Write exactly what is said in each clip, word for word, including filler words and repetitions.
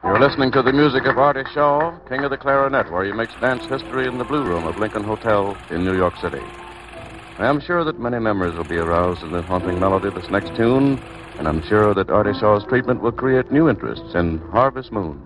You're listening to the music of Artie Shaw, King of the Clarinet, where he makes dance history in the Blue Room of Lincoln Hotel in New York City. I am sure that many memories will be aroused in the haunting melody of this next tune, and I'm sure that Artie Shaw's treatment will create new interests in Harvest Moon.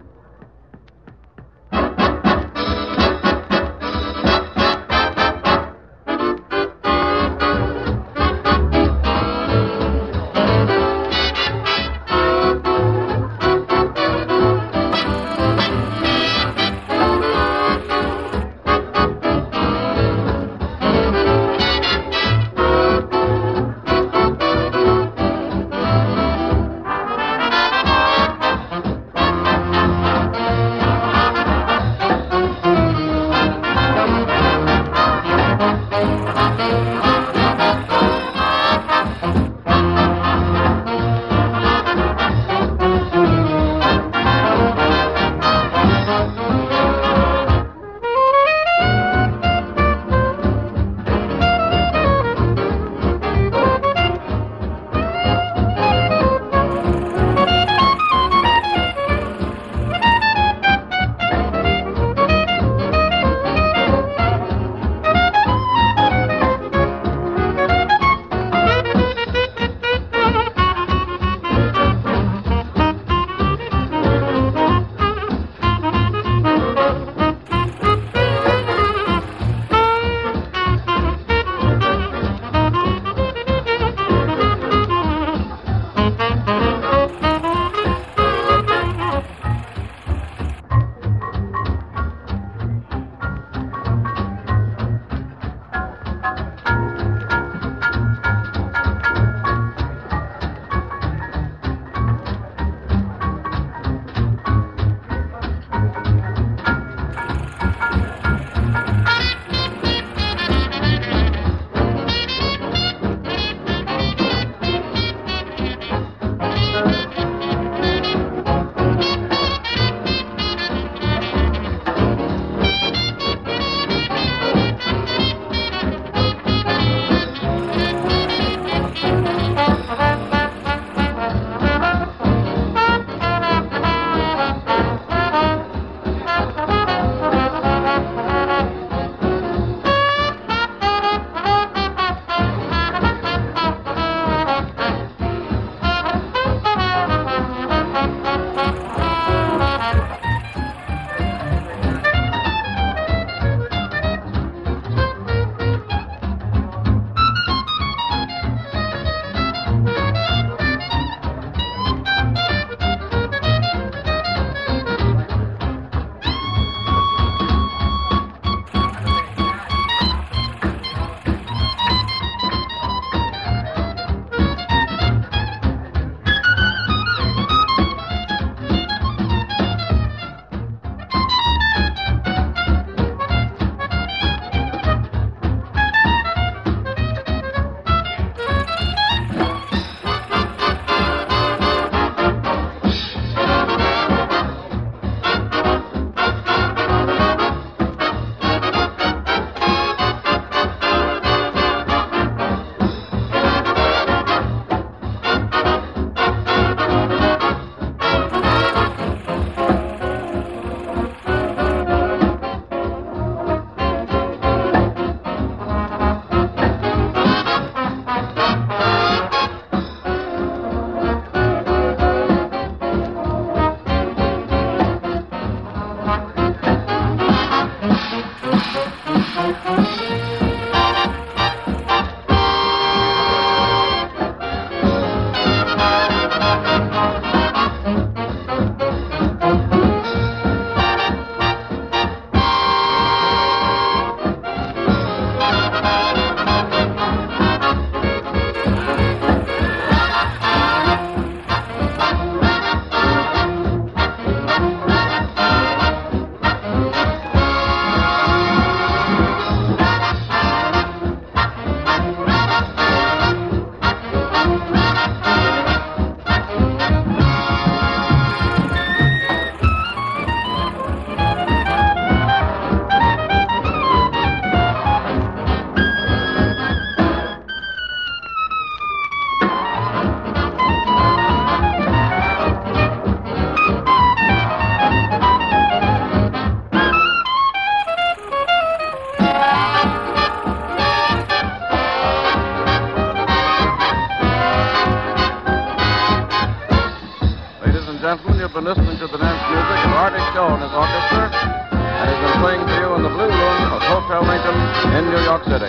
ladies and gentlemen, you've been listening to the dance music of Artie Shaw and his orchestra, and he's been playing for you in the Blue Room of Hotel Lincoln in New York City.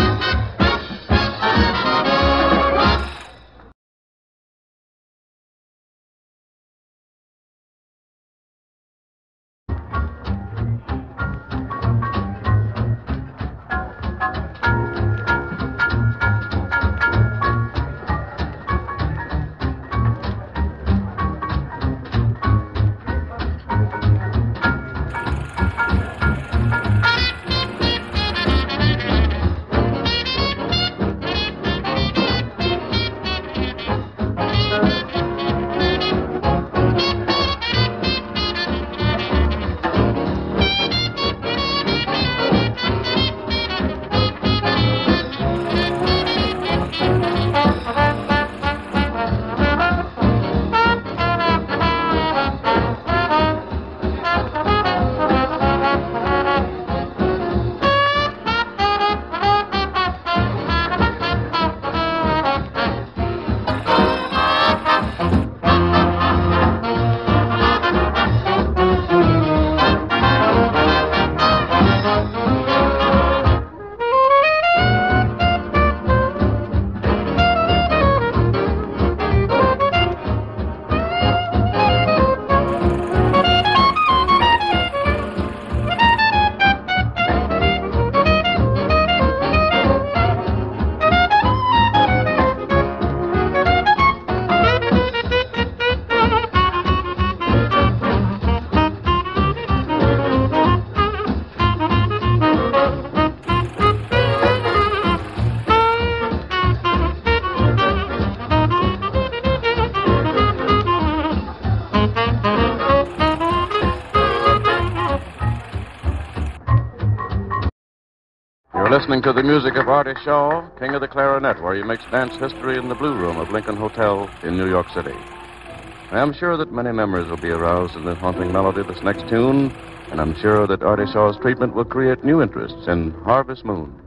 You're listening to the music of Artie Shaw, King of the Clarinet, where he makes dance history in the Blue Room of Lincoln Hotel in New York City. I am sure that many memories will be aroused in the haunting melody of this next tune, and I'm sure that Artie Shaw's treatment will create new interests in Harvest Moon.